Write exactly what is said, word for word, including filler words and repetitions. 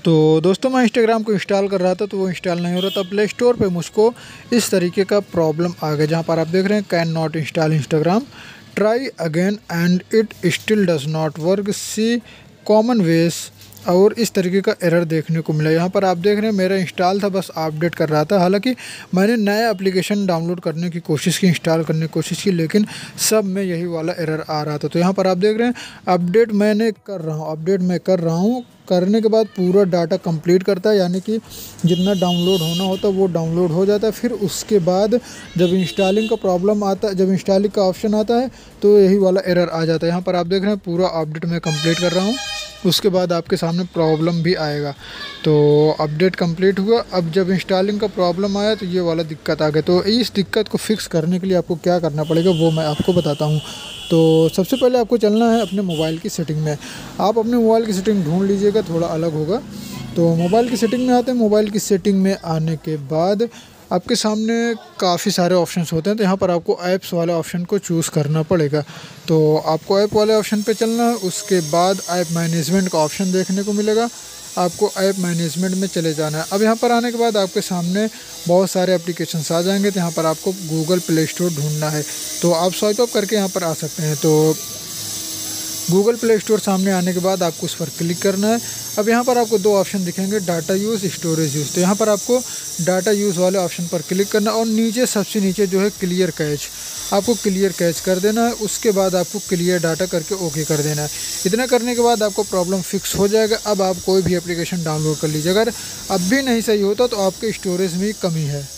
तो दोस्तों मैं इंस्टाग्राम को इंस्टॉल कर रहा था तो वो इंस्टॉल नहीं हो रहा था। प्ले स्टोर पे मुझको इस तरीके का प्रॉब्लम आ गया जहाँ पर आप देख रहे हैं can not install Instagram, try again and it still does not work, see common ways, और इस तरीके का एरर देखने को मिला। यहाँ पर आप देख रहे हैं मेरा इंस्टॉल था, बस अपडेट कर रहा था। हालांकि मैंने नया एप्लीकेशन डाउनलोड करने की कोशिश की, इंस्टॉल करने की कोशिश की, लेकिन सब में यही वाला एरर आ रहा था। तो यहाँ पर आप देख रहे हैं अपडेट मैंने कर रहा हूँ अपडेट मैं कर रहा हूँ करने के बाद पूरा डाटा कंप्लीट करता है, यानी कि जितना डाउनलोड होना होता है वो डाउनलोड हो जाता है। फिर उसके बाद जब इंस्टॉलिंग का प्रॉब्लम आता है, जब इंस्टॉलिंग का ऑप्शन आता है तो यही वाला एरर आ जाता है। यहाँ पर आप देख रहे हैं पूरा अपडेट मैं कंप्लीट कर रहा हूँ, उसके बाद आपके सामने प्रॉब्लम भी आएगा। तो अपडेट कंप्लीट हुआ। अब जब इंस्टॉलिंग का प्रॉब्लम आया तो ये वाला दिक्कत आ गया। तो इस दिक्कत को फिक्स करने के लिए आपको क्या करना पड़ेगा वो मैं आपको बताता हूँ। तो सबसे पहले आपको चलना है अपने मोबाइल की सेटिंग में। आप अपने मोबाइल की सेटिंग ढूंढ लीजिएगा, थोड़ा अलग होगा। तो मोबाइल की सेटिंग में आते हैं। मोबाइल की सेटिंग में आने के बाद आपके सामने काफ़ी सारे ऑप्शंस होते हैं, तो यहाँ पर आपको ऐप्स वाले ऑप्शन को चूज़ करना पड़ेगा। तो आपको ऐप वाले ऑप्शन पे चलना है। उसके बाद ऐप मैनेजमेंट का ऑप्शन देखने को मिलेगा, आपको ऐप मैनेजमेंट में चले जाना है। अब यहाँ पर आने के बाद आपके सामने बहुत सारे एप्लीकेशंस आ जाएंगे, तो यहाँ पर आपको गूगल प्ले स्टोर ढूंढना है। तो आप स्वाइप अप करके यहाँ पर आ सकते हैं। तो गूगल प्ले स्टोर सामने आने के बाद आपको उस पर क्लिक करना है। अब यहाँ पर आपको दो ऑप्शन दिखेंगे, डाटा यूज़, स्टोरेज यूज़। तो यहाँ पर आपको डाटा यूज़ वाले ऑप्शन पर क्लिक करना है और नीचे सबसे नीचे जो है क्लियर कैच, आपको क्लियर कैच कर देना है। उसके बाद आपको क्लियर डाटा करके ओके कर देना है। इतना करने के बाद आपको प्रॉब्लम फिक्स हो जाएगा। अब आप कोई भी एप्लीकेशन डाउनलोड कर लीजिए। अगर अब भी नहीं सही होता तो आपके स्टोरेज में कमी है।